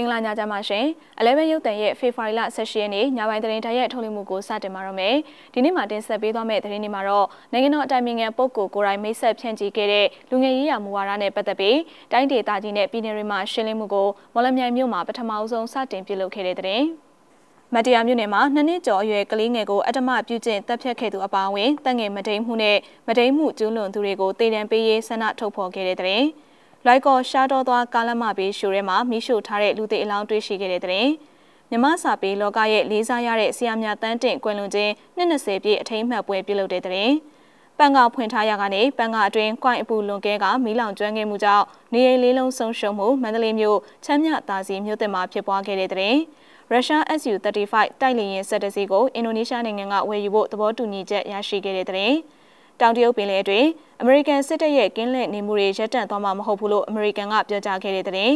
င်္ဂလာညချမ်းပါရှင်11ရုပ်သံရဲ့ဖေဖော်ဝါရီလ18ရက်နေ့ညပိုင်းသတင်းတိုင်းရဲ့ထုတ်လွှင့်မှုကိုစတင်ပါရမယ်ဒီနေ့မှာတင်ဆက်ပေးသွားမယ့်သတင်းတွေမှာတော့နိုင်ငံတော်အတိုင်ပင်ခံပုဂ္ဂိုလ်ကိုယ်တိုင်မိတ်ဆက်ဖြန့်ချိခဲ့တဲ့လူငယ်ရေးရာမူဝါဒနဲ့ပတ်သက်ပြီးတိုင်းဒေသကြီးနဲ့ပြည်နယ်တွေမှာရှင်းလင်းမှုကိုမော်လမြိုင်မြို့မှာပထမအဆုံးစတင်ပြုလုပ်ခဲ့တဲ့သတင်းမတရားမြို့နယ်မှာ2နှစ်ကျော်အရွယ်ကလေးငယ်ကိုအတ္တမပြုကျင့်တပ်ဖြတ်ခဲ့သူအပါအဝင်တပ်ငယ်မတိမ်မှုနဲ့မတိမ်မှုကျူးလွန်သူတွေကိုတေတံပေးရေးဆန္ဒထုတ်ဖော်ခဲ့တဲ့သတင်းလိုက်ကောရှားတော်သွားကာလမဘေးရှိုးထဲမှာမိရှို့ထားတဲ့လူသေအလောင်းတွေ့ရှိခဲ့တဲ့တဲ့မြမစာပေလောကရဲ့လေးစားရတဲ့ဆရာများတန်းတင်ကွယ်လွန်ခြင်း20ပြည့်အထိမ်းအမှတ်ပွဲပြုလုပ်တဲ့တဲ့ပန်းကဖွင့်ထားရကနေပန်းကအတွင်းကွိုင်အပူလွန်ကဲကမီးလောင်ကျွမ်းခဲ့မှုကြောင့်နေအိမ်လေးလုံးဆုံးရှုံးမှုမန္တလေးမြို့ချမ်းမြသာစီမြို့သစ်မှာဖြစ်ပွားခဲ့တဲ့တဲ့ရုရှား Su-35 တိုက်လေယာဉ်စစ်တစီးကိုအင်ဒိုနီးရှားနိုင်ငံကဝယ်ယူဖို့သဘောတူညီချက်ရရှိခဲ့တဲ့တဲ့တောင်တရုတ်ပင်လယ်အတွင်းအမေရိကန်စစ်တပ်ရဲ့ကင်းလှည့်နေမှုတွေရပ်တန့်သွားမှာမဟုတ်ဘူးလို့အမေရိကန်ကပြောကြားခဲ့တဲ့တဲ့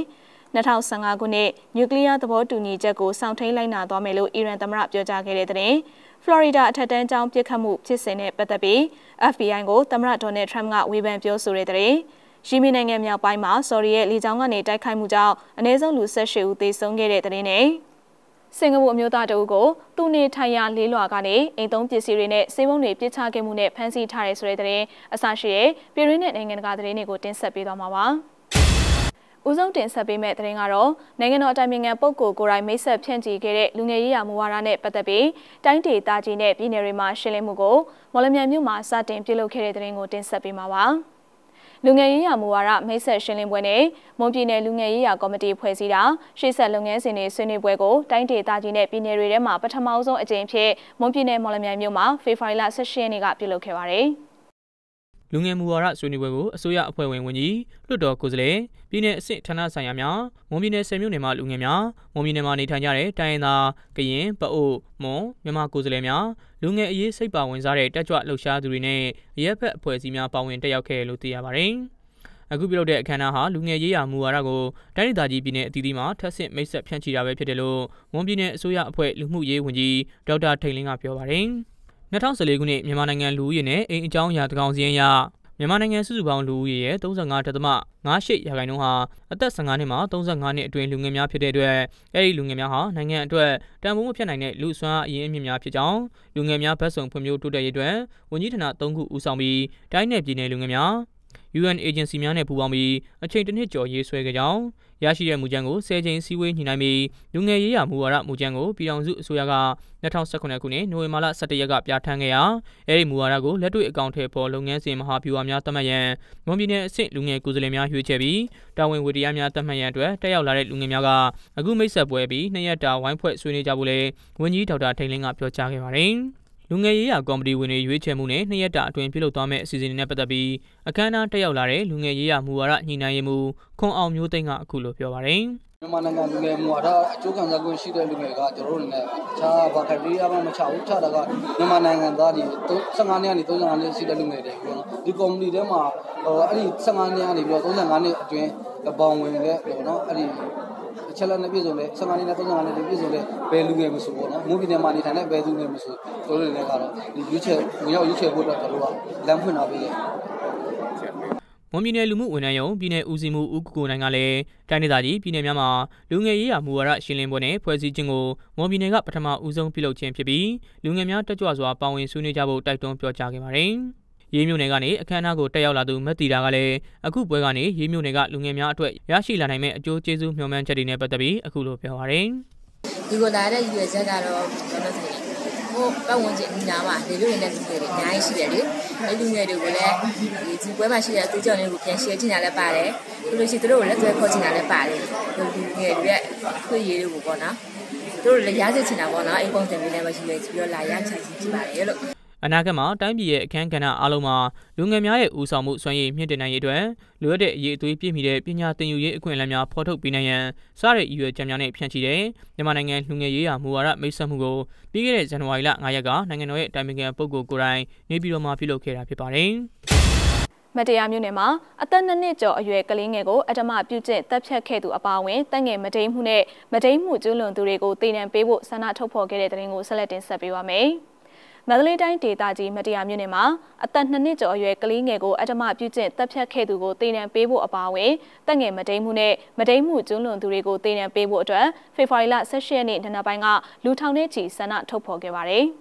2015ခုနှစ်နျူကလ িয়ার သဘောတူညီချက်ကိုစောင့်ထိန်လိုက်နာသွားမယ်လို့အီရန်သမ္မတပြောကြားခဲ့တဲ့တဲ့ဖလော်ရီဒါအထက်တန်းကျောင်းပြစ်ခတ်မှုဖြစ်စဉ်နဲ့ပတ်သက်ပြီး FBI ကိုသမ္မတဒေါ်နယ်ထရမ့်ကဝေဖန်ပြောဆိုတဲ့တဲ့ယီမင်နိုင်ငံမြောက်ပိုင်းမှာဆော်ဒီရဲ့လေကြောင်းကနေတိုက်ခိုက်မှုကြောင့်အနည်းဆုံးလူ18ဦးသေဆုံးခဲ့တဲ့တဲ့နဲ့စင်ကာပူအမျိုးသားတအုပ်ကိုသူနေထိုင်ရာလေးလွာကနေအိမ်သုံးပစ္စည်းတွေနဲ့စေဘုံတွေပစ်ချခဲ့မှုနဲ့ဖမ်းဆီးထားတဲ့ဆိုတဲ့တဲ့အစရှိတဲ့ပြည်တွင်းနဲ့နိုင်ငံတကာသတင်းတွေကိုတင်ဆက်ပေးသွားမှာပါ။ဦးဆုံးတင်ဆက်ပေးမယ့်သတင်းကတော့နိုင်ငံတော်အတိုင်ပင်ခံပုဂ္ဂိုလ်ကိုယ်တိုင်မိတ်ဆက်ဖြန့်ချိခဲ့တဲ့လူငယ်ရေးရာမူဝါဒနဲ့ပတ်သက်ပြီးတိုင်းဒေသကြီးနဲ့ပြည်နယ်တွေမှာရှင်းလင်းမှုကိုမော်လမြိုင်မြို့မှာစတင်ပြုလုပ်ခဲ့တဲ့သတင်းကိုတင်ဆက်ပေးမှာပါ။လူငယ်ရေးရာမူဝါဒမိတ်ဆက်ရှင်းလင်းပွဲနဲ့မွန်ပြည်နယ်လူငယ်ရေးရာကော်မတီဖွဲ့စည်းတာရှေ့ဆက်လုပ်ငန်းစဉ်တွေဆွေးနွေးပွဲကိုတိုင်းဒေသကြီးနဲ့ပြည်နယ်တွေထဲမှာပထမဆုံးအကြိမ်ဖြစ်မွန်ပြည်နယ်မော်လမြိုင်မြို့မှာဖေဖော်ဝါရီလ18ရက်နေ့ကပြုလုပ်ခဲ့ပါတယ်။လူငယ်မူဝါဒဆွေးနွေးပွဲကိုအစိုးရအဖွဲ့ဝင်ဝန်ကြီးလွှတ်တော်ကိုယ်စားလှယ်ပြည်내အဆင့်ဌာနဆိုင်ရာများမွန်ပြည်နယ်10မြို့နယ်မှာလူငယ်များမွန်ပြည်နယ်မှာနေထိုင်ကြတဲ့တိုင်းရင်းသားကရင်ပအို့မွန်မြန်မာကိုယ်စားလှယ်များလူငယ်အရေးစိတ်ပါဝင်စားတဲ့တက်ကြွလှုပ်ရှားသူတွေနဲ့ရပ်ဖက်အဖွဲ့အစည်းများပါဝင်တက်ရောက်ခဲ့လို့သိရပါတယ်။အခုပြုလုပ်တဲ့အခမ်းအနားဟာလူငယ်ရေးရာမူဝါဒကိုတိုင်းဒေသကြီးပြည်내အသီးသီးမှာထပ်ဆင့်မိတ်ဆက်ဖြန့်ချိတာပဲဖြစ်တယ်လို့မွန်ပြည်နယ်အစိုးရအဖွဲ့လူမှုရေးဝန်ကြီးဒေါက်တာထိန်လင်းကပြောပါတယ်။2014ခုနှစ်မြန်မာနိုင်ငံလူဦးရေနဲ့အိမ်အကြောင်းအရာတကောင်စီရင်ရမြန်မာနိုင်ငံစုစုပေါင်းလူဦးရေရဲ့35.58%ဟာအသက်15နှစ်မှ35နှစ်အတွင်းလူငယ်များဖြစ်တဲ့အတွက်အဲဒီလူငယ်များဟာနိုင်ငံအတွက်တန်ဖိုးမဖြတ်နိုင်တဲ့လူစွမ်းအရင်းအမြစ်များဖြစ်ကြောင်းလူငယ်များဘက်ဆောင်ဖွံ့ဖြိုးတိုးတက်ရေးအတွက်ဝန်ကြီးဌာန3ခုဦးဆောင်ပြီးတိုင်းနယ်ပြည်နယ်လူငယ်များUN agency များနဲ့ပူးပေါင်းပြီးအချိန်တစ်နှစ်ကျော်ရေးဆွဲခဲ့ကြောင်းရရှိတဲ့မူကြမ်းကို10ကြိမ်စည်းဝေးညှိနှိုင်းပြီးလူငယ်ရေးရာမူဝါဒမူကြမ်းကိုပြည်ထောင်စုအစိုးရက2018ခုနှစ်နိုဝင်ဘာလ17ရက်ကပြဋ္ဌာန်းခဲ့ရာအဲဒီမူဝါဒကိုလက်တွေ့အကောင့်ထဲပေါ်လုပ်ငန်းစဉ်မဟာဗျူဟာများသတ်မှတ်ရန်မွန်ပြည်နယ်အဆင့်လူငယ်ကိုယ်စားလှယ်များရွေးချယ်ပြီးတာဝန်ဝတ္တရားများသတ်မှတ်ရန်အတွက်တက်ရောက်လာတဲ့လူငယ်များကအခုမိတ်ဆက်ပွဲပြီး2ရက်တာဝိုင်းဖွဲ့ဆွေးနွေးကြဖို့လည်းဝန်ကြီးဒေါက်တာထိန်လင်းကပြောကြားခဲ့ပါတယ်လူငယ်ရေးရာကော်မတီဝင်တွေရွေးချယ်မှုနဲ့2ရက်တာအတွင်းပြုလုပ်သွားမယ့်အစီအစဉ်တွေနဲ့ပတ်သက်ပြီးအခမ်းအနားတက်ရောက်လာတဲ့လူငယ်ရေးရာမူဝါဒညှိနှိုင်းရေးမှူးခွန်အောင်မျိုးသိန်းကအခုလိုပြောပါတယ်မြန်မာနိုင်ငံလူငယ်မူဝါဒအကျိုးခံစား권ရှိတဲ့လူငယ်ကကျွန်တော်တို့လည်းအခြားဘာခိုင်ပေးရမှမချဘူးချတာကမြန်မာနိုင်ငံသားတွေ15နှစ်ကနေ35နှစ်ရှိတဲ့လူငယ်တွေပေါ့နော်ဒီကော်မတီထဲမှာအဲ့ဒီ15နှစ်ကနေပြီးတော့35နှစ်အတွင်းပေါင်းဝင်တဲ့ပေါ့နော်အဲ့ဒီအချက်လက်နဲ့ပြည့်စုံတဲ့15နှစ်နဲ့35နှစ်ပြည့်စုံတဲ့ဘယ်လူငယ်မဆိုပေါ့နော်မွန်ပြည်နယ်မှာနေထိုင်တဲ့ဘယ်လူငယ်မဆိုတို့တွေလည်းကတော့ဒီရွေးချယ်ဝင်ရောက်ရွေးချယ်ဖို့အတွက်ကျွန်တော်တို့ကလမ်းဖွင့်ထားပေးတယ်မွန်ပြည်နယ်လူမှုဝန်ထမ်းရုံပြည်내ဦးစီးမှုဦးကိုနိုင်ကလည်းတိုင်းဒေသကြီးပြည်내များမှာလူငယ်ရေးရာမူဝါဒရှင်းလင်းပွဲနဲ့ဖွဲ့စည်းခြင်းကိုမွန်ပြည်နယ်ကပထမဦးဆုံးပြုလုပ်ခြင်းဖြစ်ပြီးလူငယ်များတက်ကြွစွာပါဝင်ဆွေးနွေးကြဖို့တိုက်တွန်းပြောကြားခဲ့ပါတယ်။ရေးမြို့နယ်ကနေအခမ်းအနားကိုတက်ရောက်လာသူမက်တီတာကလည်းအခုပွဲကနေရေးမြို့နယ်ကလူငယ်များအတွက်ရရှိလာနိုင်မယ့်အကျိုးကျေးဇူးမျှော်မှန်းချက်တွေနဲ့ပတ်သက်ပြီးအခုလိုပြောပါတယ်။ဒီကိုလာတဲ့ရွေးချက်ကတော့ကျွန်တော်တို့ဟိုပတ်ဝန်းကျင်ညာမှာဒီလိုနေတဲ့လူတွေအများကြီးရှိတယ်လေအဲလူငယ်တွေကိုလည်းဒီပွဲမှာရှိတဲ့အတူကြောင့်တွေကိုပြန်ရှင်းချင်တာလည်းပါတယ်ပြီးလို့ရှိရင်တို့ကိုလည်းတွဲခေါ်ချင်တာလည်းပါတယ်လူငယ်တွေရဲ့ခွင့်ရည်တွေကိုပေါ့နော်တို့လည်းရစေချင်တာပေါ့နော်အိမ်ပုံစံမျိုးနဲ့မရှိပဲပြီးတော့လာရချင်ကြပါတယ်လို့အနာဂတ်မှာတိုင်းပြည်ရဲ့အခမ်းကဏ္ဍအားလုံးမှာလူငယ်များရဲ့ဦးဆောင်မှုစွမ်းရည်မြင့်တင်နိုင်ရေးအတွက်လိုအပ်တဲ့အရေးအသွေးပြည့်မီတဲ့ပညာသင်ယူရေးအခွင့်အလမ်းများဖော်ထုတ်ပေးနိုင်ရန်စတဲ့ရည်ရွယ်ချက်များနဲ့ဖြန့်ချိတဲ့မြန်မာနိုင်ငံလူငယ်ရေးရာမူဝါဒမိတ်ဆက်မှုကိုပြီးခဲ့တဲ့ဇန်နဝါရီလ9ရက်ကနိုင်ငံတော်ရဲ့အတိုင်ပင်ခံပုဂ္ဂိုလ်ကိုယ်တိုင်နေပြည်တော်မှာပြုလုပ်ခဲ့တာဖြစ်ပါတယ်မတရားမြို့နယ်မှာအသက်2နှစ်ကျော်အရွယ်ကလေးငယ်ကိုအတ္တမပြုကျင့်တပ်ဖြတ်ခဲ့သူအပါအဝင်တပ်ငယ်မတိမ်မှုနဲ့မတိမ်မှုကျူးလွန်သူတွေကိုတေတံပေးဖို့ဆန္ဒထုတ်ဖော်ခဲ့တဲ့တဲ့ရင်ကိုဆက်လက်တင်ဆက်ပေးပါမယ်။မန္တလေးတိုင်းဒေသကြီးမတရားမြို့နယ်မှာအသက်2နှစ်ကျော်အရွယ်ကလေးငယ်ကိုအဓမ္မပြုကျင့်တပ်ဖြတ်ခဲ့သူကိုတေနံပေးဖို့အပါအဝင်တပ်ငယ်မတိမ်မှုနဲ့မတိမ်မှုကျူးလွန်သူတွေကိုတေနံပေးဖို့အတွက်ဖေဖော်ဝါရီလ18ရက်နေ့နံနက်ပိုင်းကလူထောင်ထဲချီဆန္ဒထုတ်ဖော်ခဲ့ပါတယ်။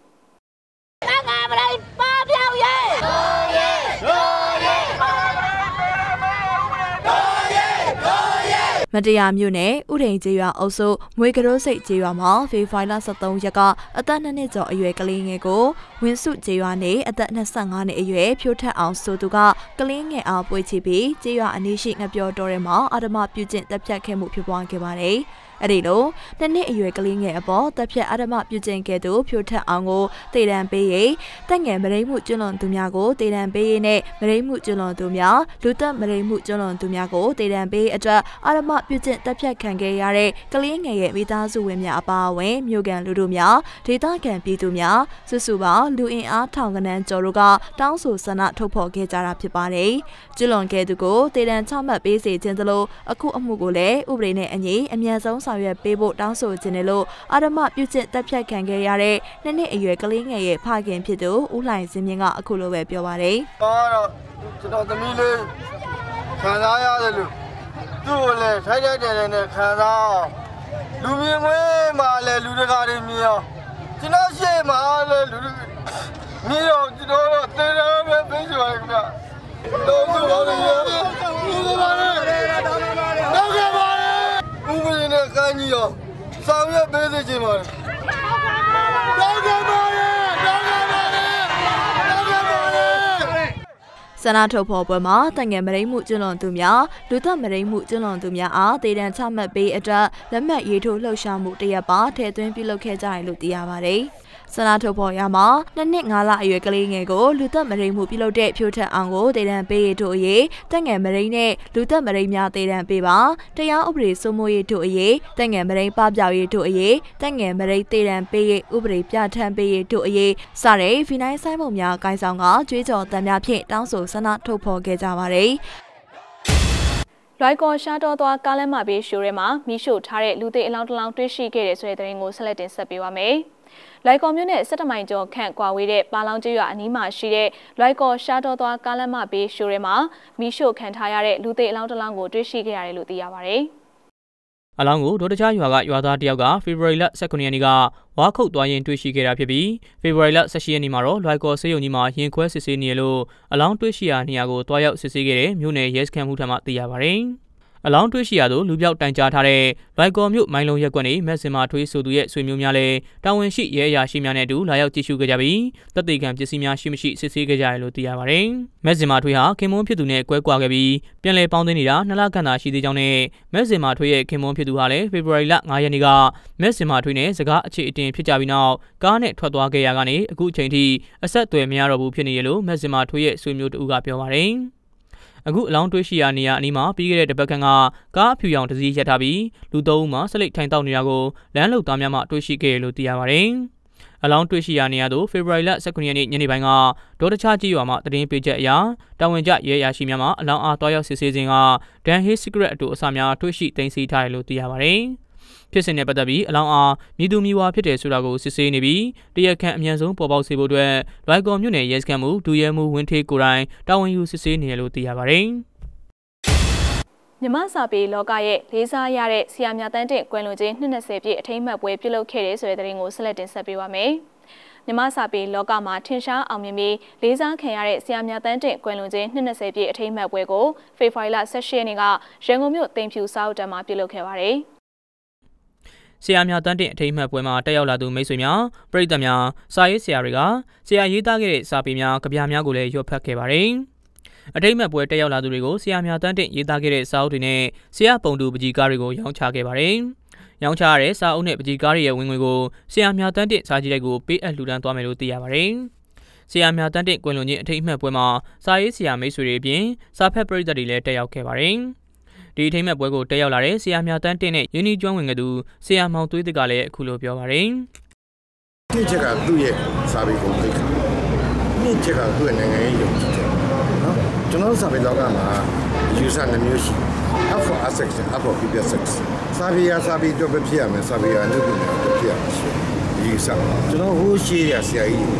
မတရားမြို့နယ်ဥထိန်ကျေးရွာအုပ်စုမွေကရိုးစိတ်ကျေးရွာမှာဖေဖော်ဝါရီလ23ရက်ကအသက်2နှစ်ကျော်အရွယ်ကလေးငယ်ကိုဝင်းစုကျေးရွာနေအသက်25နှစ်အရွယ်ဖြိုးထက်အောင်ဆိုသူကကလေးငယ်အားပွေချပြီးကျေးရွာအနီးရှိငပြောတော်ထဲမှာအဓမ္မပြုကျင့်တပ်ဖြတ်ခဲ့မှုဖြစ်ပွားခဲ့ပါတယ်။အဲ့ဒီလို2နှစ်အရွယ်ကလေးငယ်အပေါ်တပ်ဖြတ်အဓမ္မပြုကျင့်ခဲ့သူဖြိုးထက်အောင်ကိုတေတံပေးရေးတပ်ငယ်မရိမှုကျွလွန်သူများကိုတေတံပေးရေးနဲ့မရိမှုကျွလွန်သူများလူသက်မရိမှုကျွလွန်သူများကိုတေတံပေးအတွက်အဓမ္မပြုကျင့်တပ်ဖြတ်ခံခဲ့ရတဲ့ကလေးငယ်ရဲ့မိသားစုဝင်များအပါအဝင်မြို့ကန်လူတို့များဒေသခံပြည်သူများစုစုပေါင်းလူအင်အားထောင်ကနန်းကျော်တို့ကတောင်းဆိုဆန္ဒထုတ်ဖော်ခဲ့ကြတာဖြစ်ပါတယ်။ကျွလွန်ခဲ့သူကိုတေတံချမှတ်ပေးစေခြင်းသလိုအခုအမှုကိုလည်းဥပဒေနဲ့အညီအမြန်ဆုံးဆောင်ရွက်ပေးဖို့တောင်းဆိုခြင်းနဲ့လို့အဓမ္မပြုကျင့်တပ်ဖြတ်ခံခဲ့ရတဲ့2နှစ်အရွယ်ကလေးငယ်ရဲ့ဖခင်ဖြစ်သူဦးလှိုင်စင်းမြင့်ကအခုလိုပဲပြောပါတယ်။တော့ကျွန်တော်သမီးလေးခံစားရတယ်လို့သူ့ကိုလည်းထိုက်တဲ့နဲ့ခံစားအောင်လူမြင်မွေးမှာလည်းလူတကာတွေမြင်အောင်ကျွန်တော်ရှေ့မှာလည်းလူမြင်အောင်ကျွန်တော်တို့တေးတယ်ပဲပြေးကြပါခင်ဗျာ။တော့သူ့ဘာလို့လဲ။ဘာလဲ။တော့ကြပါလေ။ဥပဒေနဲ့ကမ်းကြီးရောဆောင်ရွက်ပေးစေချင်ပါတယ်။တော့ကြပါလေ။တော့ကြပါလေ။တော့ကြပါလေ။ဆန္ဒထုတ်ဖော်ပွဲမှာတငယ်မရိမှုကျွလွန်သူများလူသက်မရိမှုကျွလွန်သူများအားတေတံချမှတ်ပေးအတွက်လက်မှတ်ရေးထိုးလှုပ်ရှားမှုတရက်ပါထည့်သွင်းပြုလုပ်ခဲ့ကြတယ်လို့သိရပါတယ်။ဆန္ဒထုတ်ဖော်ရမှာ2နှစ်5လအရွယ်ကလေးငယ်ကိုလူသက်မရိမှုပြုလုပ်တဲ့ဖြိုးထက်အောင်ကိုတေတံပေးရတို့အရေးတငယ်မရိနဲ့လူသက်မရိများတေတံပေးပါတရားဥပဒေစိုးမိုးရေးတို့အရေးတငယ်မရိပပျောက်ရေးတို့အရေးတငယ်မရိတေတံပေးရေးဥပဒေပြဋ္ဌာန်းပေးရေးတို့အရေးစတဲ့ဖီနိုင်းဆိုင်ပုံများကိုင်ဆောင်ကကြွေးကြော်တမ်းများဖြင့်တောင်းဆိုဆန္ဒထုတ်ဖော်ခဲ့ကြပါတယ်။လွိုက်ကော်ရှားတော်သွားကားလမ်းမဘေးရှိုးထဲမှာမိရှို့ထားတဲ့လူသေအလောင်းတစ်လောင်းတွေ့ရှိခဲ့တဲ့ဆိုတဲ့သတင်းကိုဆက်လက်တင်ဆက်ပေးပါမယ်။လွိုက်ကော်မြို့နယ်17မိုင်ကျော်ခန့်ကွာဝေးတဲ့ပါလောင်ကျေးရွာအနီးမှာရှိတဲ့လွိုက်ကော်ရှားတော်သွားကားလမ်းမဘေးရှိုးထဲမှာမိရှို့ခံထားရတဲ့လူသေအလောင်းတစ်လောင်းကိုတွေ့ရှိခဲ့ရတယ်လို့သိရပါတယ်။အလောင်းကိုဒေါ်တခြားရွာကရွာသားတယောက်ကဖေဖော်ဝါရီလ18ရက်နေ့ကဝါခုတ်သွားရင်တွေ့ရှိခဲ့တာဖြစ်ပြီးဖေဖော်ဝါရီလ18ရက်နေ့မှာတော့လွိုက်ကော်စေယုံကြီးမှာရင်ခွဲစစ်ဆေးနေရလို့အလောင်းတွေ့ရှိရာနေရာကိုတွားရောက်စစ်ဆေးခဲ့တဲ့မြို့နယ်ရဲစခန်းမှုထမ်းမှသိရပါတယ်။အလောင်းတွေ့ရှိရသို့လူပြောက်တိုင်ကြားထားတဲ့လွိုက်ကော်မြို့မိုင်းလုံးရက်ကွက်နေမက်စင်မာထွေးဆိုသူရဲ့ဆွေမျိုးများလည်းတာဝန်ရှိရဲအရာရှိများနဲ့အတူလာရောက်ကြည့်ရှုခဲ့ကြပြီးတပ်သေးကံပစ္စည်းများရှိမရှိစစ်ဆေးခဲ့ကြတယ်လို့သိရပါတယ်။မက်စင်မာထွေးဟာခင်မွန်းဖြစ်သူနဲ့ကွဲကွာခဲ့ပြီးပြန်လည်ပေါင်းသိနေတာ2လခန့်သာရှိသေးကြောင်းနဲ့မက်စင်မာထွေးရဲ့ခင်မွန်းဖြစ်သူဟာလည်းဖေဖော်ဝါရီလ9ရက်နေ့ကမက်စင်မာထွေးနဲ့စကားအခြေအတင်ဖြစ်ကြပြီးနောက်ကားနဲ့ထွက်သွားခဲ့ရကနေအခုချိန်ထိအဆက်အသွယ်မရတော့ဘူးဖြစ်နေရလို့မက်စင်မာထွေးရဲ့ဆွေမျိုးတူကပြောပါတယ်။အခုအလောင်းတွေ့ရှိရာနေရာအနီးမှာပြီးခဲ့တဲ့တပတ်ခန့်ကကားအဖြူရောင်တစ်စီးရပ်ထားပြီးလူ3ဦးမှဆက်လက်ထိုင်တောက်နေတာကိုလမ်းလုံသားများမှတွေ့ရှိခဲ့ရလို့သိရပါတယ်။အလောင်းတွေ့ရှိရာနေရာသို့ဖေဖော်ဝါရီလ19ရက်နေ့ညနေပိုင်းကဒေါ်တခြားကြီးရွာမှသတင်းပေးချက်အရတာဝန်ကျရဲရရှိများမှအလောင်းအားတွားရောက်စစ်ဆေးခြင်းကဒန်ဟေးစီဂရက်အတူအစများတွေ့ရှိသိမ်းဆည်းထားတယ်လို့သိရပါတယ်။ဖြစ်စဉ်နဲ့ပတ်သက်ပြီးအလောင်းအားမြည်သူမြည်ဝါဖြစ်တယ်ဆိုတာကိုစစ်ဆေးနေပြီးတရားခံအမြန်ဆုံးပေါ်ပေါက်စေဖို့အတွက်လွိုက်ကော်မြို့နယ်ရဲစခန်းမှုဒူရဲမှုဝင်းထေးကိုတိုင်တာဝန်ယူစစ်ဆေးနေတယ်လို့သိရပါတယ်။မြမစာပေလောကရဲ့လေးစားရတဲ့ဆရာမြတန်းတင်ကွယ်လွန်ခြင်း20ပြည့်အထိမ်းအမှတ်ပွဲပြုလုပ်ခဲ့တဲ့ဆိုတဲ့သတင်းကိုဆက်လက်တင်ဆက်ပေးပါမယ်။မြမစာပေလောကမှာထင်ရှားအောင်မြင်ပြီးလေးစားခံရတဲ့ဆရာမြတန်းတင်ကွယ်လွန်ခြင်း20ပြည့်အထိမ်းအမှတ်ပွဲကိုဖေဖော်ဝါရီလ18ရက်နေ့ကရန်ကုန်မြို့သိမ်ဖြူစာအုပ်တန်းမှာပြုလုပ်ခဲ့ပါတယ်။ဆရာများတန်းတင်အထိမ်းအမှတ်ပွဲမှာတက်ရောက်လာသူမိတ်ဆွေများပရိသတ်များစာရေးဆရာတွေကဆရာရေးသားခဲ့တဲ့စာပေများကဗျာများကိုလည်းရွတ်ဖတ်ခဲ့ပါတယ်။အထိမ်းအမှတ်ပွဲတက်ရောက်လာသူတွေကိုဆရာများတန်းတင်ရေးသားခဲ့တဲ့စာအုပ်တွေနဲ့ဆရာပုံတူပကြီးကားတွေကိုရောင်းချခဲ့ပါတယ်။ရောင်းချရတဲ့စာအုပ်နဲ့ပကြီးကားတွေရဲ့ဝင်ငွေကိုဆရာများတန်းတင်စာကြည့်တိုက်ကိုပေးအပ်လှူဒန်းသွားမယ်လို့သိရပါတယ်။ဆရာများတန်းတင်ကွယ်လွန်ခြင်းအထိမ်းအမှတ်ပွဲမှာစာရေးဆရာမိတ်ဆွေတွေအပြင်စာဖတ်ပရိသတ်တွေလည်းတက်ရောက်ခဲ့ပါတယ်။ဒီထိမ်းမဲ့ပွဲကိုတက်ရောက်လာတဲ့ဆရာများတန်းတင်နဲ့ယင်းဒီကျွမ်းဝင်ကသူဆရာမောင်သွေးတကလည်းအခုလိုပြောပါတယ်။ဒီချက်ကသူ့ရဲ့စာပေကိုသိခါ။ဒီချက်ကသူ့ရဲ့နိုင်ငံရေးယုံကြည်ချက်။နော်။ကျွန်တော်စာပေလောကမှာ user နှမျိုးရှိ။ up for sex up for people sex စာပေတော့ဖြစ်ရမယ်စာပေအလုပ်ကိုဖြစ်ရမယ်။ဒီစာကျွန်တော်ဟိုးရှိရဆရာကြီး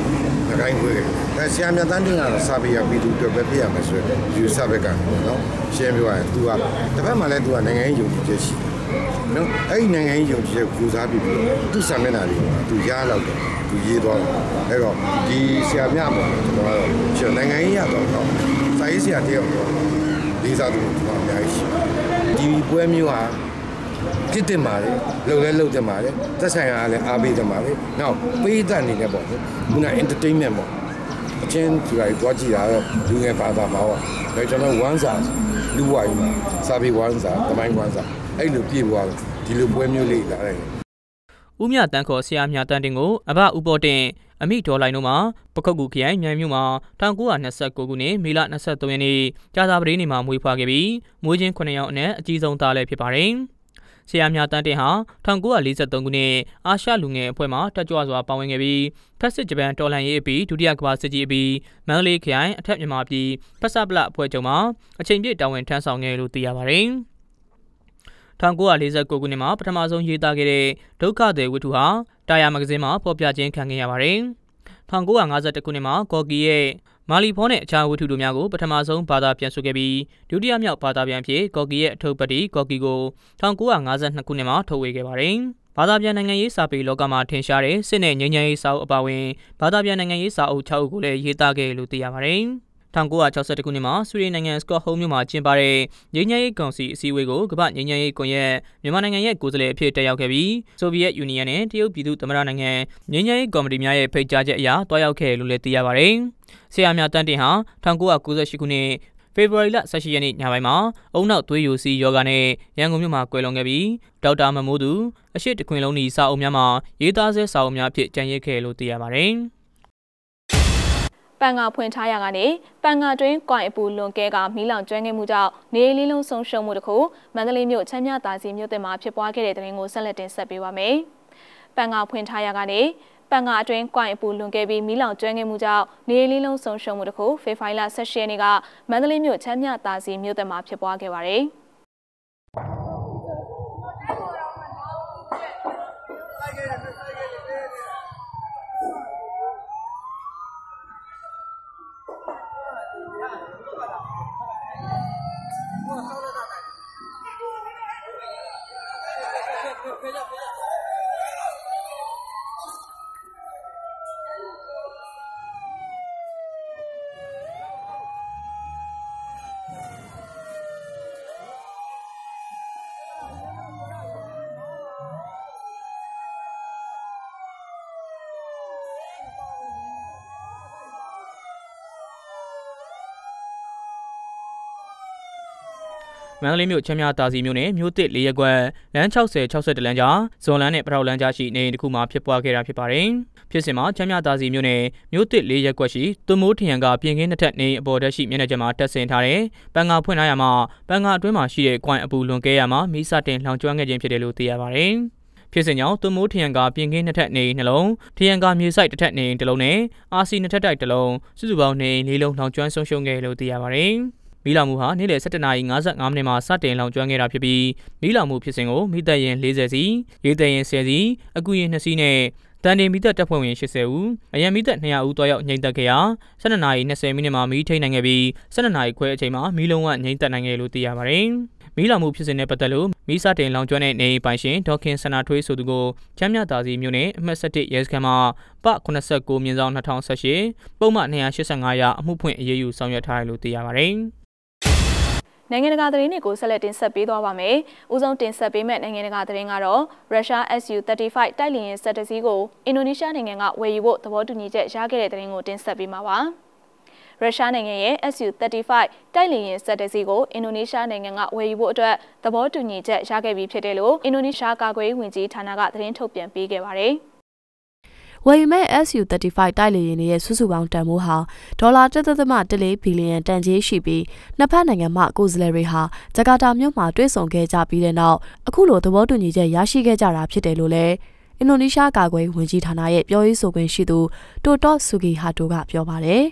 ကိုင်းခွေးကဆရာမြတ်တန်းတင်ကတော့စာပေရပြည်သူတွေပဲပြရမယ်ဆိုရင်ယူဆဘက်ကနော်ရှင်းပြောရင် तू ကတစ်ဖက်မှာလည်း तू ကနိုင်ငံရေးယုံကြည်ချက်ရှိနော်အဲ့ဒီနိုင်ငံရေးယုံကြည်ချက်ကိုစားပြီးသူ့စာမျက်နှာတွေ तू ရားလောက်တယ် तू ရေးသွားတယ်အဲ့တော့ဒီဆရာမြတ်ပေါ့ကျွန်တော်ကတော့ကျွန်တော်နိုင်ငံရေးရတော့စာရေးဆရာတယောက်တော့လေးစားသူကျွန်တော်အများကြီးရှိဒီပွဲမျိုးဟာဖြစ်တင်ပါလေလုံလဲလုံတင်ပါလေသက်ဆိုင်ရာလည်းအားပေးတင်ပါလေနောက်ပေးတတ်နေတယ်ပေါ့ခုန entertainment ပေါ့အချင်းဒီကတွားကြည့်တာတော့လူငယ်ဘာသာမှာပေါ့ဒါကျွန်တော်ဝမ်းစာလူဝိုင်းမှာစာပေဝမ်းစာတမိုင်းဝမ်းစာအဲ့လိုပြေသွားဒီလိုပွဲမျိုးလေးလာတယ်ဦးမြတန်းခေါ်ဆရာမြတန်းတင်ကိုအဘဦးပေါ်တင်အမိဒေါ်လိုင်းတို့မှာပခုတ်ကူခရိုင်မြိုင်မြို့မှာ1929ခုနှစ်မေလ23ရက်နေ့ကြာသပတေးနေ့မှာမွေးဖွားခဲ့ပြီးမွေးချင်း9ယောက်အနက်အကြီးဆုံးသားလည်းဖြစ်ပါတယ်။ဆရာမြတန်းတင်ဟာ1943ခုနှစ်အာရှလူငယ်အဖွဲ့မှတက်ကြွစွာပါဝင်ခဲ့ပြီးဖက်စစ်ဂျပန်တော်လှန်ရေးအပြီးဒုတိယကမ္ဘာစစ်ကြီးအပြီးမန္တလေးခရိုင်အထက်မြန်မာပြည်ဖက်ဆပ်ပလအဖွဲ့ချုပ်မှာအချိန်ပြည့်တာဝန်ထမ်းဆောင်ခဲ့လို့သိရပါတယ်။1949ခုနှစ်မှာပထမဆုံးရေးသားခဲ့တဲ့ဒုက္ခသည်ဝတ္ထုဟာတာယာမဂ္ဂဇင်းမှာဖော်ပြခြင်းခံခဲ့ရပါတယ်။1952ခုနှစ်မှာကော်ကီရဲ့မာလီဖောနဲ့အခြားဝတ္ထုတို့များကိုပထမဆုံးဘာသာပြန်ဆိုခဲ့ပြီးဒုတိယမြောက်ဘာသာပြန်ဖြစ်ကော်ကီရဲ့အထုပ်ပတ်တီကော်ကီကို1952ခုနှစ်မှာထုတ်ဝေခဲ့ပါတယ်။ဘာသာပြန်နိုင်ငံရေးစာပေလောကမှာထင်ရှားတဲ့စစ်နဲ့ငြိမ်းချမ်းရေးစာအုပ်အပါအဝင်ဘာသာပြန်နိုင်ငံရေးစာအုပ်6အုပ်ကိုလည်းရေးသားခဲ့လို့သိရပါတယ်။1962ခုနှစ်မှာဆွေဒင်နိုင်ငံစကော့ဟုမ်းမြို့မှာကျင်းပတဲ့ငြိမ်းချမ်းရေးကောင်စီအစည်းအဝေးကိုကမ္ဘာ့ငြိမ်းချမ်းရေးကွန်ရက်မြန်မာနိုင်ငံရဲ့ကိုယ်စားလှယ်အဖြစ်တက်ရောက်ခဲ့ပြီးဆိုဗီယက်ယူနီယံနဲ့တရုတ်ပြည်သူ့သမ္မတနိုင်ငံငြိမ်းချမ်းရေးကော်မတီများရဲ့ဖိတ်ကြားချက်အရတွားရောက်ခဲ့လို့လည်းသိရပါတယ်။ဆရာမြတန်းတင်ဟာ1998ခုနှစ်ဖေဖော်ဝါရီလ18ရက်နေ့ညပိုင်းမှာအုံနောက်သွေးယိုစီယောဂနဲ့ရန်ကုန်မြို့မှာကွယ်လွန်ခဲ့ပြီးဒေါက်တာမမိုးသူအရှိတခွင်လုံးဤစာအုပ်များမှာရေးသားဆဲစာအုပ်များဖြစ်ကျန်ရစ်ခဲ့လို့သိရပါတယ်။ပန်ငါဖွင့်ထားရကနေပန်ငါတွင်ကွိုင်အပူလွန်ကဲကမီးလောင်ကျွမ်းခဲ့မှုကြောင့်နေလင်းလုံးဆုံးရှုံးမှုတစ်ခုမန္တလေးမြို့ချမ်းမြသာစီမြို့သစ်မှာဖြစ်ပွားခဲ့တဲ့တဲ့ရင်ကိုဆက်လက်တင်ဆက်ပေးပါမယ်။ပန်ငါဖွင့်ထားရကနေပန်ငါအတွင်းကွိုင်အပူလွန်ကဲပြီးမီးလောင်ကျွမ်းခဲ့မှုကြောင့်နေလင်းလုံးဆုံးရှုံးမှုတစ်ခုဖေဖော်ဝါရီလ18ရက်နေ့ကမန္တလေးမြို့ချမ်းမြသာစီမြို့သစ်မှာဖြစ်ပွားခဲ့ပါတယ်။မန္တလေးမြို့ချမ်းမြသာစီမြို့နယ်မြို့သစ်၄ရပ်ကွက်လမ်း60 61လမ်းကြားဇွန်လန်းနဲ့ပထောက်လမ်းကြားရှိနေအိမ်တစ်ခုမှာဖြစ်ပွားခဲ့တာဖြစ်ပါတယ်။ဖြစ်စဉ်မှာချမ်းမြသာစီမြို့နယ်မြို့သစ်၄ရပ်ကွက်ရှိသွမိုးထရံကပြင်ခင်းနှစ်ထပ်နေအပေါ်တက်ရှိမျက်နှာကျမှာတက်ဆင်ထားတဲ့ပန်ငါဖွင့်ထားရမှာပန်ငါအတွင်းမှာရှိတဲ့ကွိုင်အပူလွန်ကဲရမှာမီးစတင်လောင်ကျွမ်းခဲ့ခြင်းဖြစ်တယ်လို့သိရပါတယ်။ဖြစ်စဉ်ကြောင့်သွမိုးထရံကပြင်ခင်းနှစ်ထပ်နေနှလုံးထရံကမြေဆိုင်တစ်ထပ်နေတစ်လုံးနဲ့အာစီနှစ်ထပ်တိုက်တစ်လုံးစုစုပေါင်းနေ၄လုံးလောင်ကျွမ်းဆုံးရှုံးခဲ့လို့သိရပါတယ်။မီးလောင်မှုဟာနေ့လယ်17:55မိနစ်မှာစတင်လောင်ကျွမ်းခဲ့တာဖြစ်ပြီးမီးလောင်မှုဖြစ်စဉ်ကိုမီးတပ်ရင်40စီရေတပ်ရင်10စီအကူရင်2စီနဲ့တန်တင်မီးတပ်တပ်ဖွဲ့ဝင်80ဦးအရန်မီးတပ်200ဦးတွားရောက်ငြိမ်သက်ခဲ့ရာ12:20မိနစ်မှာမီးထိန်နိုင်ခဲ့ပြီး12:00ခွဲအချိန်မှာမီးလုံးဝငြိမ်သက်နိုင်ခဲ့လို့သိရပါတယ်။မီးလောင်မှုဖြစ်စဉ်နဲ့ပတ်သက်လို့မီးစတင်လောင်ကျွမ်းတဲ့နေအိမ်ပိုင်ရှင်ဒေါခင်စနာထွေးဆိုသူကိုချမ်းမြသာစီမြို့နယ်အမှတ်17ရဲစခန်းမှာပ89/2018ပုံမှန်285ရအမှုဖွင့်အရေးယူဆောင်ရွက်ထားတယ်လို့သိရပါတယ်။နိုင်ငံတကာသတင်းတွေကိုဆက်လက်တင်ဆက်ပေးသွားပါမယ်။ဦးဆုံးတင်ဆက်ပေးမယ့်နိုင်ငံတကာသတင်းကတော့ရုရှား Su-35 တိုက်လေယာဉ်စစ်တစီးကိုအင်ဒိုနီးရှားနိုင်ငံကဝယ်ယူဖို့သဘောတူညီချက်ရခဲ့တဲ့သတင်းကိုတင်ဆက်ပေးမှာပါ။ရုရှားနိုင်ငံရဲ့ Su-35 တိုက်လေယာဉ်စစ်တစီးကိုအင်ဒိုနီးရှားနိုင်ငံကဝယ်ယူဖို့အတွက်သဘောတူညီချက်ရခဲ့ပြီးဖြစ်တယ်လို့အင်ဒိုနီးရှားကာကွယ်ရေးဝန်ကြီးဌာနကသတင်းထုတ်ပြန်ပေးခဲ့ပါတယ်။ဝယ်ယူမဲ့ Su-35 တိုက်လေယာဉ်ရဲ့စုစုပေါင်းတန်ဖိုးဟာဒေါ်လာ1.14 ဘီလီယံတန်ကြေးရှိပြီးနှစ်ဖက်နိုင်ငံမှကိုယ်စားလှယ်တွေဟာဂျကာတာမြို့မှာတွေ့ဆုံခဲ့ကြပြီးတဲ့နောက်အခုလိုသဘောတူညီချက်ရရှိခဲ့ကြတာဖြစ်တယ်လို့လည်းအင်ဒိုနီးရှားကာကွယ်ရေးဝန်ကြီးဌာနရဲ့ပြောရေးဆိုခွင့်ရှိသူတိုတော့ဆူဂီဟာတိုကပြောပါတယ်။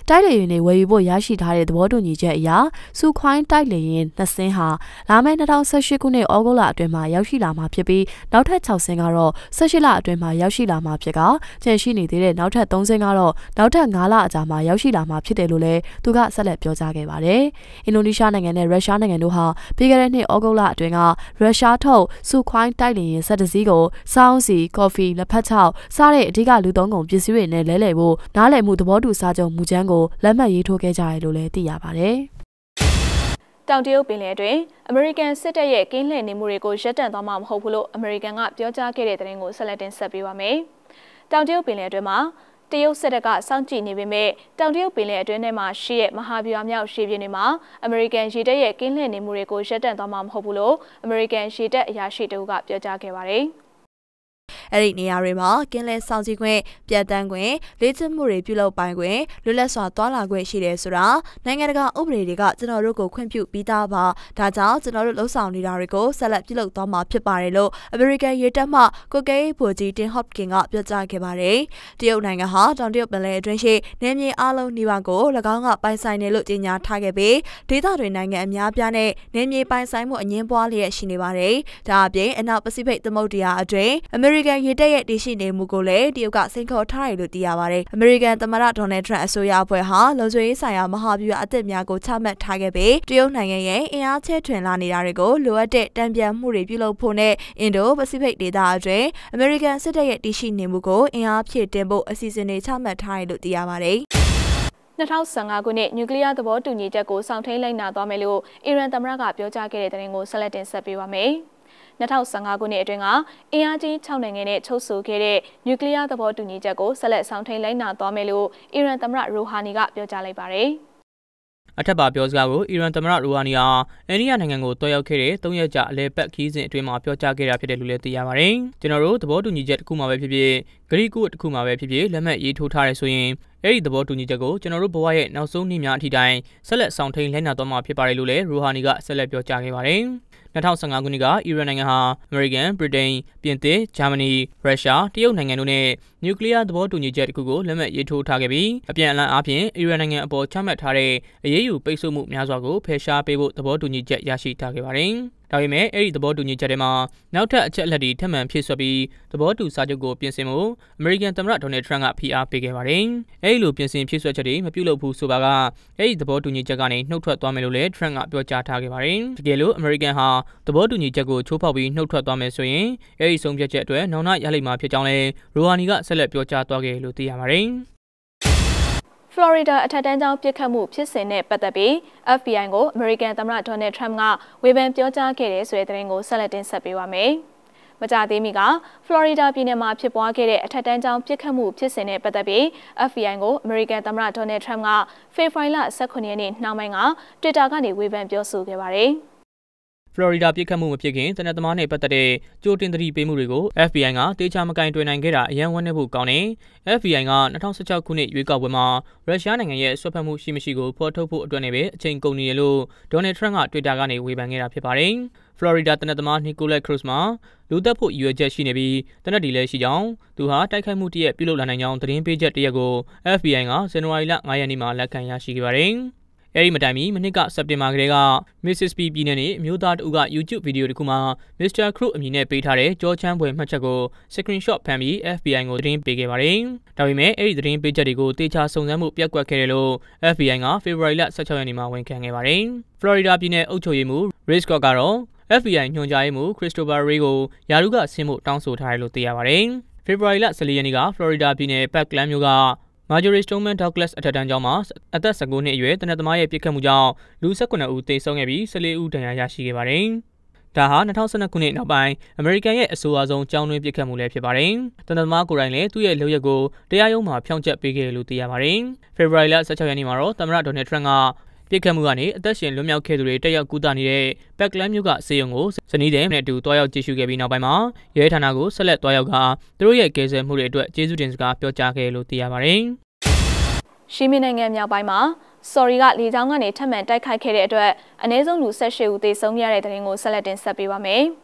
တိုက်လေရင်တွေဝယ်ယူဖို့ရရှိထားတဲ့သဘောတူညီချက်အရစူခွိုင်းတိုက်လေရင်2စင်းဟာလာမယ့်2018ခုနှစ်ဩဂုတ်လအတွင်းမှာရောက်ရှိလာမှာဖြစ်ပြီးနောက်ထပ်6စင်းကတော့18လအတွင်းမှာရောက်ရှိလာမှာဖြစ်ကကျန်ရှိနေသေးတဲ့နောက်ထပ်3စင်းကတော့နောက်ထပ်9လအကြာမှာရောက်ရှိလာမှာဖြစ်တယ်လို့လည်းသူကဆက်လက်ပြောကြားခဲ့ပါတယ်။အင်ဒိုနီးရှားနိုင်ငံနဲ့ရုရှားနိုင်ငံတို့ဟာပြီးခဲ့တဲ့နှစ်ဩဂုတ်လအတွင်းကရုရှားထုတ်စူခွိုင်းတိုက်လေရင်17စီးကိုစောင်းစီကော်ဖီလက်ဖက်ချောက်စားတဲ့အဓိကလူသုံးကုန်ပစ္စည်းတွေနဲ့လဲလှယ်ဖို့နားလည်မှုသဘောတူစာချုပ်မူကြမ်းကိုလက်မှတ်ရေးထိုးခဲ့ကြတယ်လို့လည်းသိရပါတယ်။တောင်တရုတ်ပင်လယ်အတွင်းအမေရိကန်စစ်တပ်ရဲ့ကင်းလှည့်နေမှုတွေကိုရပ်တန့်သွားမှာမဟုတ်ဘူးလို့အမေရိကန်ကပြောကြားခဲ့တဲ့သတင်းကိုဆက်လက်တင်ဆက်ပေးပါမယ်။တောင်တရုတ်ပင်လယ်အတွင်းမှာတရုတ်စစ်တပ်ကစောင့်ကြည့်နေပေမဲ့တောင်တရုတ်ပင်လယ်အတွင်းထဲမှာရှိတဲ့မဟာဗျူဟာမြောက်ရှေ့ပြင်တွေမှာအမေရိကန်ရေတပ်ရဲ့ကင်းလှည့်နေမှုတွေကိုရပ်တန့်သွားမှာမဟုတ်ဘူးလို့အမေရိကန်ရေတပ်အရာရှိတအုပ်ကပြောကြားခဲ့ပါတယ်။အဲ့ဒီနေရာတွေမှာကင်းလဲစောင့်ကြည့်ခွင့်ပြတ်တန်းခွင့်လေ့ကျင့်မှုတွေပြုလုပ်ပိုင်ခွင့်လွတ်လပ်စွာသွားလာခွင့်ရှိတယ်ဆိုတာနိုင်ငံတကာဥပဒေတွေကကျွန်တော်တို့ကိုခွင့်ပြုပြီးသားပါဒါကြောင့်ကျွန်တော်တို့လှုပ်ဆောင်နေတာတွေကိုဆက်လက်ပြုလုပ်သွားမှာဖြစ်ပါတယ်လို့အမေရိကန်ရေတပ်မှကိုကဲဗိုလ်ကြီးတင်ဟော့ပကင်ကပြောကြားခဲ့ပါတယ်တရုတ်နိုင်ငံဟာတောင်တရုတ်ပင်လယ်အတွင်းရှိနယ်မြေအလုံးနှီးပါးကို၎င်းကပိုင်ဆိုင်တယ်လို့ကြေညာထားခဲ့ပြီးဒေသတွင်နိုင်ငံအများပြားနဲ့နယ်မြေပိုင်ဆိုင်မှုအငင်းပွားလျက်ရှိနေပါတယ်ဒါအပြင်အနောက်ပစိဖိတ်သမုဒ္ဒရာအတွင်းအမေရိကန်ရေတပ်ရဲ့တည်ရှိနေမှုကိုလည်းတရုတ်ကစိန်ခေါ်ထားတယ်လို့သိရပါတယ်။အမေရိကန်သမ္မတဒေါ်နယ်ထရန့်အစိုးရအဖွဲ့ဟာလုံခြုံရေးဆိုင်ရာမဟာဗျူဟာအသစ်များကိုချမှတ်ထားခဲ့ပြီးတရုတ်နိုင်ငံရဲ့အင်အားချဲ့ထွင်လာနေတာတွေကိုလိုအပ်တဲ့တံပြန်မှုတွေပြုလုပ်ဖို့နဲ့အင်ဒိုပစိဖိတ်ဒေသအတွင်းအမေရိကန်စစ်တပ်ရဲ့တည်ရှိနေမှုကိုအင်အားဖြည့်တင်ဖို့အစီအစဉ်တွေချမှတ်ထားတယ်လို့သိရပါတယ်။ 2015ခုနှစ်နျူကလ িয়ার သဘောတူညီချက်ကိုစောင့်ထိန်လိုက်နာသွားမယ်လို့အီရန်သမ္မတကပြောကြားခဲ့တဲ့သတင်းကိုဆက်လက်တင်ဆက်ပေးပါမယ်။2015ခုနှစ်အတွင်းကအင်အားကြီး6နိုင်ငံနဲ့ချုပ်ဆိုခဲ့တဲ့နျူကလ িয়ার သဘောတူညီချက်ကိုဆက်လက်ဆောင်ထိန်လိုက်နာသွားမယ်လို့အီရန်သမ္မတရူဟာနီကပြောကြားလိုက်ပါတယ်။အထက်ပါပြောစကားကိုအီရန်သမ္မတရူဟာနီဟာအိန္ဒိယနိုင်ငံကိုတွားရောက်ခဲ့တဲ့3ရက်ကြာအလဲပတ်ခီးစဉ်အတွင်းမှာပြောကြားခဲ့တာဖြစ်တယ်လို့လည်းသိရပါတယ်။ကျွန်တော်တို့သဘောတူညီချက်တစ်ခုမှပဲဖြစ်ဖြစ်ဂရိကုတစ်ခုမှပဲဖြစ်ဖြစ်လက်မှတ်ရေးထိုးထားတယ်ဆိုရင်အဲ့ဒီသဘောတူညီချက်ကိုကျွန်တော်တို့ဘဝရဲ့နောက်ဆုံးနေ့များအထိတိုင်းဆက်လက်ဆောင်ထိန်လိုက်နာသွားမှာဖြစ်ပါတယ်လို့လည်းရူဟာနီကဆက်လက်ပြောကြားခဲ့ပါတယ်။2015ခုနှစ်ကအီရန်နိုင်ငံဟာအမေရိကန်၊ဗြိတိန်၊ပြင်သစ်၊ဂျာမနီ၊ရုရှား၊တရုတ်နိုင်ငံတို့နဲ့နျူကလ িয়ার သဘောတူညီချက်တစ်ခုကိုလက်မှတ်ရေးထိုးထားခဲ့ပြီးအပြန်အလှန်အားဖြင့်အီရန်နိုင်ငံအပေါ်ချမှတ်ထားတဲ့အရေးယူပိတ်ဆို့မှုများစွာကိုဖယ်ရှားပေးဖို့သဘောတူညီချက်ရရှိထားခဲ့ပါတယ်။ဒါပေမဲ့အဲ့ဒီသဘောတူညီချက်ထဲမှာနောက်ထပ်အချက်အလက်တွေထပ်မံဖြည့်ဆွတ်ပြီးသဘောတူစာချုပ်ကိုပြင်ဆင်ဖို့အမေရိကန်သမ္မတဒေါ်နယ်ထရန့်ကဖိအားပေးခဲ့ပါတယ်။အဲ့ဒီလိုပြင်ဆင်ဖြည့်ဆွတ်ချက်တွေမပြုလုပ်ဘူးဆိုပါကအဲ့ဒီသဘောတူညီချက်ကနေနှုတ်ထွက်သွားမယ်လို့လည်းထရန့်ကပြောကြားထားခဲ့ပါတယ်။တကယ်လို့အမေရိကန်ဟာသဘောတူညီချက်ကိုချိုးဖောက်ပြီးနှုတ်ထွက်သွားမယ်ဆိုရင်အဲ့ဒီဆုံးဖြတ်ချက်အတွက်နောက်နောက်ရလိမ့်မှာဖြစ်ကြောင်းလည်းရူဟာနီကဆက်လက်ပြောကြားသွားခဲ့လို့သိရပါတယ်။ဖလော်ရီဒါအထက်တန်းကျောင်းပြစ်ခတ်မှုဖြစ်စဉ်နဲ့ပတ်သက်ပြီး FBI ကိုအမေရိကန်သမ္မတဒေါ်နယ်ထရန့်ကဝေဖန်ပြောကြားခဲ့တဲ့ဆိုတဲ့သတင်းကိုဆက်လက်တင်ဆက်ပေးပါမယ်။မကြာသေးမီကဖလော်ရီဒါပြည်နယ်မှာဖြစ်ပွားခဲ့တဲ့အထက်တန်းကျောင်းပြစ်ခတ်မှုဖြစ်စဉ်နဲ့ပတ်သက်ပြီး FBI ကိုအမေရိကန်သမ္မတဒေါ်နယ်ထရန့်ကဖေဖော်ဝါရီလ18ရက်နေ့နှောင်းပိုင်းက Twitter ကနေဝေဖန်ပြောဆိုခဲ့ပါတယ်။ဖလော်ရီဒါပြစ်ခတ်မှုမဖြစ်ခင်တနက်သမားနဲ့ပတ်သက်တဲ့ကြိုတင်သတိပေးမှုတွေကို FBI ကတေချာမကင်တွင်နိုင်ခဲ့တာအယံဝန်းနေဖို့ကောင်းတယ်။ FBI က2016ခုနှစ်ရွေးကောက်ပွဲမှာရုရှားနိုင်ငံရဲ့ဆွတ်ဖက်မှုရှိမရှိကိုဖော်ထုတ်ဖို့အတွက်နဲ့ပဲအချိန်ကုန်နေတယ်လို့ဒေါ်နယ်ထရန့်က Twitter ကနေဝေဖန်ခဲ့တာဖြစ်ပါတယ်။ဖလော်ရီဒါတနက်သမားနီကိုလက်ခရုစ်မှာလူသက်ဖို့ရည်ရွယ်ချက်ရှိနေပြီးတနက်ဒီလည်းရှိကြောင်းသူဟာတိုက်ခိုက်မှုတရက်ပြုလုပ်လာနိုင်ကြောင်းသတင်းပေးချက်တရက်ကို FBI ကဇန်နဝါရီလ9ရက်နေ့မှာလက်ခံရရှိခဲ့ပါတယ်။အဲဒီမတိုင်မီမနှစ်ကစက်တင်ဘာကလေးက Mississippi ပြည်နယ်နဲ့အမျိုးသားတဦးက YouTube ဗီဒီယိုတစ်ခုမှာ Mr. Cruz အမည်နဲ့ပေးထားတဲ့ကြောချမ်းပွဲမှတ်ချက်ကို Screenshot ဖမ်းပြီး FBI ကိုသတင်းပေးခဲ့ပါတယ်။ဒါပေမဲ့အဲဒီသတင်းပေးချက်တွေကိုတေချာစုံစမ်းမှုပြတ်ကွက်ခဲ့တယ်လို့ FBI ကဖေဖော်ဝါရီလ16ရက်နေ့မှာဝန်ခံခဲ့ပါတယ်။ Florida ပြည်နယ်အုပ်ချုပ်ရေးမှူး Rick Scott ကတော့ FBI ညွှန်ကြားရေးမှူး Christopher Wray ကိုယာရုကဆင်းဖို့တောင်းဆိုထားတယ်လို့သိရပါတယ်။ဖေဖော်ဝါရီလ14ရက်နေ့က Florida ပြည်နယ် Parkland မြို့ကMarjory Stoneman Douglas အထက်တန်းကျောင်းမှာအသက်19နှစ်အရွယ်တနက်သမားရဲ့ပြစ်ခတ်မှုကြောင့်လူ18ဦးသေဆုံးခဲ့ပြီး14ဦးဒဏ်ရာရရှိခဲ့ပါတယ်။ဒါဟာ2012ခုနှစ်နောက်ပိုင်းအမေရိကန်ရဲ့အဆိုအဆုံးကျောင်းတွင်းပြစ်ခတ်မှုလည်းဖြစ်ပါတယ်။တနက်သမားကိုယ်တိုင်လည်းသူ့ရဲ့လုပ်ရက်ကိုတရားရုံးမှာဖြောင့်ချက်ပေးခဲ့လို့သိရပါတယ်။ဖေဖော်ဝါရီလ16ရက်နေ့မှာတော့သမ္မတဒေါ်နယ်ထရန့်ကပြစ်ခတ်မှုကနေအသက်ရှင်လွတ်မြောက်ခဲ့သူတွေတက်ရောက်ကူတာနေတဲ့ Parkland မြို့ကစေယုံကိုဇနီးတဲ့နဲ့အတူတွားရောက်ကြည့်ရှုခဲ့ပြီးနောက်ပိုင်းမှာရဲဌာနကိုဆက်လက်တွားရောက်ကသူတို့ရဲ့ကယ်ဆယ်မှုတွေအတွက်ကျေးဇူးတင်စကားပြောကြားခဲ့လို့သိရပါတယ်။ရှီမီနိုင်ငံမြောက်ပိုင်းမှာဆော်ရီကလေကြောင်းကနေထပ်မံတိုက်ခိုက်ခဲ့တဲ့အတွက်အနည်းဆုံးလူ18ဦးသေဆုံးရတဲ့တဲ့ရင်ကိုဆက်လက်တင်ဆက်ပေးပါမယ်။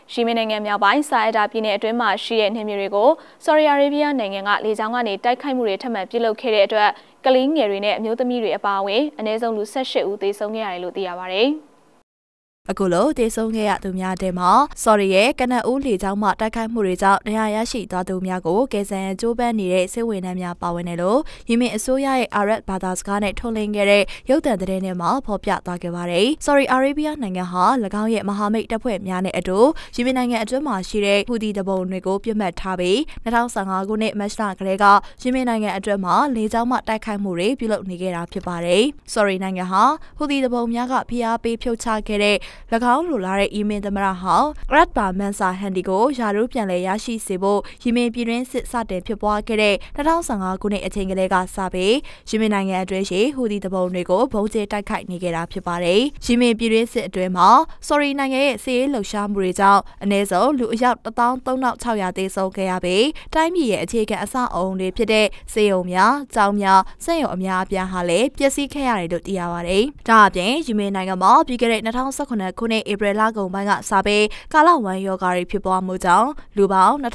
ရှီမင်းနိုင်ငံမြောက်ပိုင်းစာအဒါပြည်နယ်အတွင်းမှာရှိတဲ့နေမျိုးတွေကိုဆော်ဒီအာရေဗျနိုင်ငံကလေကြောင်းကနေတိုက်ခိုက်မှုတွေထပ်မံပြုလုပ်ခဲ့တဲ့အတွက်ကလေးငယ်တွေနဲ့အမျိုးသမီးတွေအပါအဝင်အနည်းဆုံးလူ18ဦးသေဆုံးခဲ့ရတယ်လို့သိရပါတယ်။အခုလိုတေဆုံးခဲ့ရသူများတဲ့မှာဆော်ရီရဲ့ကနအူးလေကြောင်းမှတိုက်ခိုက်မှုတွေကြောင့်တရားရရှိသွားသူများကိုကယ်ဆယ်ကြိုးပမ်းနေတဲ့စစ်ဝင်ထမ်းများပါဝင်တယ်လို့ယီမင်အစိုးရရဲ့အာရပ်ဘာသာစကားနဲ့ထုတ်လွှင့်ခဲ့တဲ့ရုပ်သံသတင်းထဲမှာဖော်ပြသွားခဲ့ပါတယ်။ဆော်ရီအာရေဗျနိုင်ငံဟာ၎င်းရဲ့မဟာမိတ်တပ်ဖွဲ့များနဲ့အတူယီမင်နိုင်ငံအတွင်းမှာရှိတဲ့ဟူဒီတဘုံတွေကိုပြစ်မှတ်ထားပြီး2015ခုနှစ်မတ်လကလေးကယီမင်နိုင်ငံအတွင်းမှာလေကြောင်းမှတိုက်ခိုက်မှုတွေပြုလုပ်နေခဲ့တာဖြစ်ပါတယ်။ဆော်ရီနိုင်ငံဟာဟူဒီတဘုံများကဖိအားပေးဖြုတ်ချခဲ့တဲ့၎င်းလိုလာတဲ့ယီမင်သမ္မတဟောင်းရတ်ဘာမန်ဆာဟန်ဒီကိုယာရုပြန်လည်ရရှိစေဖို့ယီမင်ပြည်တွင်းစစ်စတင်ဖြစ်ပွားခဲ့တဲ့2015ခုနှစ်အချိန်ကလေးကစပြီးယီမင်နိုင်ငံအတွင်းရှိဟူဒီတဘုံတွေကိုဘုံကျဲတိုက်ခိုက်နေခဲ့တာဖြစ်ပါတယ်။ယီမင်ပြည်တွင်းစစ်အတွင်းမှာဆော်ရီနိုင်ငံရဲ့စစ်ရေးလှုပ်ရှားမှုတွေကြောင့်အနည်းဆုံးလူအယောက်13600သေဆုံးခဲ့ရပြီးတိုင်းပြည်ရဲ့အခြေခံအဆောက်အအုံတွေဖြစ်တဲ့စေယုံများ၊ကျောင်းများ၊စက်ရုံအများအပြားဟာလည်းပျက်စီးခဲ့ရတယ်လို့သိရပါတယ်။ဒါအပြင်ယီမင်နိုင်ငံမှာပြီးခဲ့တဲ့2018ခုနှစ်ဧပြီလကုန်ပိုင်းကစပြီးကာလဝမ်းရောဂါတွေဖြစ်ပွားမှုကြောင့်လူပေါင်း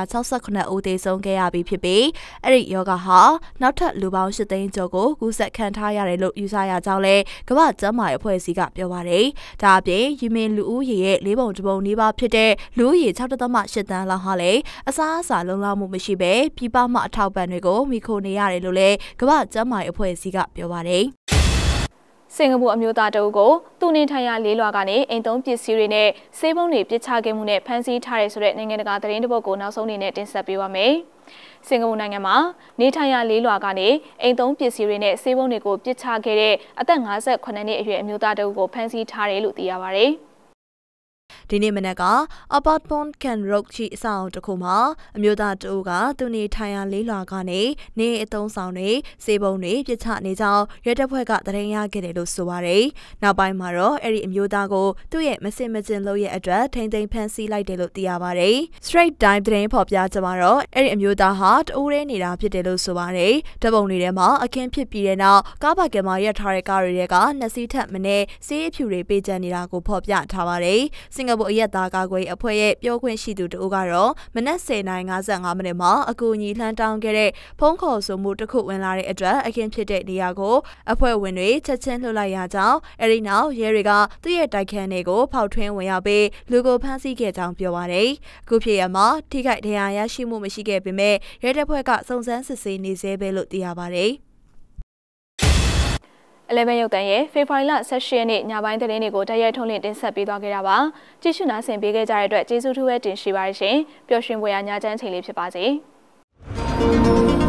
2168ဦးသေဆုံးခဲ့ရပြီးဖြစ်ပြီးအဲ့ဒီရောဂါဟာနောက်ထပ်လူပေါင်း8သိန်းကျော်ကိုကူးစက်ခံထားရတယ်လို့ယူဆရကြောင်းလည်းကမ္ဘာ့ကျန်းမာရေးအဖွဲ့အစည်းကပြောပါတယ်။ဒါအပြင်ယီမင်လူဦးရေရဲ့4ပုံ1ပုံနီးပါးဖြစ်တဲ့လူဦးရေ 6.8 သန်းလောက်ဟာလည်းအစားအစာလုံလောက်မှုမရှိဘဲပြည်ပမှအထောက်ပံ့တွေကိုမိခိုနေရတယ်လို့လည်းကမ္ဘာ့ကျန်းမာရေးအဖွဲ့အစည်းကပြောပါတယ်။စင်ကာပူအမျိုးသားတအုပ်ကိုသူနေထိုင်ရာလေးလွာကနေအိမ်သုံးပစ္စည်းတွေနဲ့ဆေးပုံးတွေပစ်ချခဲ့မှုနဲ့ဖမ်းဆီးထားရဆိုတဲ့နိုင်ငံတကာသတင်းတစ်ပုဒ်ကိုနောက်ဆုံးအနေနဲ့တင်ဆက်ပေးပါမယ်။စင်ကာပူနိုင်ငံမှာနေထိုင်ရာလေးလွာကနေအိမ်သုံးပစ္စည်းတွေနဲ့ဆေးပုံးတွေကိုပစ်ချခဲ့တဲ့အသက်58နှစ်အရွယ်အမျိုးသားတအုပ်ကိုဖမ်းဆီးထားတယ်လို့သိရပါတယ်။ဒီနေ့မနက်က Apartment Can Road ရှိအဆောက်အုံတစ်ခုမှာအမျိုးသားတအုပ်ကသူနေထိုင်ရာလေးလွာကနေနေအသုံးဆောင်တွေစေပုံးတွေပြစ်ချနေကြောင်းရဲတပ်ဖွဲ့ကသတင်းရခဲ့တယ်လို့ဆိုပါတယ်။နောက်ပိုင်းမှာတော့အဲ့ဒီအမျိုးသားကိုသူ့ရဲ့မစင်မကျင်လုပ်ရဲ့အတွက်ထိန်းသိမ်းဖမ်းဆီးလိုက်တယ်လို့သိရပါတယ်။ Straight Time သတင်းဖော်ပြကြမှာတော့အဲ့ဒီအမျိုးသားဟာတအိုးရဲနေတာဖြစ်တယ်လို့ဆိုပါတယ်။ဓာတ်ပုံတွေထဲမှာအခင်းဖြစ်ပြီးတဲ့နောက်ကားပါကင်မှာရပ်ထားတဲ့ကားတွေကနှစ်စီးထက်မနည်းဆေးအဖြူတွေပေးကျန်နေတာကိုဖော်ပြထားပါတယ်။စင်ကာပူအရက်သားကာကွယ်အဖွဲ့ရဲ့ပြောခွင့်ရှိသူတို့ကတော့မနက်10:55မိနစ်မှာအကူအညီလှမ်းတောင်းခဲ့တဲ့ဖုန်းခေါ်ဆိုမှုတစ်ခုဝင်လာတဲ့အတွက်အခင်းဖြစ်တဲ့နေရာကိုအဖွဲ့ဝင်တွေချက်ချင်းလှုပ်လိုက်ရကြောင်းအဲဒီနောက်ရဲတွေကသူ့ရဲ့တိုက်ခန်းတွေကိုဖောက်ထွင်းဝင်ရောက်ပြီးလူကိုဖမ်းဆီးခဲ့ကြောင်းပြောပါတယ်။ခုဖြစ်ရမှာထိခိုက်ဒဏ်ရာရရှိမှုမရှိခဲ့ပေမဲ့ရဲတပ်ဖွဲ့ကစုံစမ်းစစ်ဆေးနေဆဲပဲလို့သိရပါတယ်။ 11ရုပ်သံရဲ့ဖေဖော်ဝါရီလ18ရက်နေ့ညပိုင်းသတင်းတွေကိုတိုက်ရိုက်ထုတ်လွှင့်တင်ဆက်ပေးသွားခဲ့တာပါ။ကြည့်ရှုနားဆင်ပေးခဲ့ကြတဲ့အတွက်ကျေးဇူးထူးပဲတင်ရှိပါရရှင်။ပျော်ရွှင်ပွဲရညချမ်းချိန်လေးဖြစ်ပါစေ။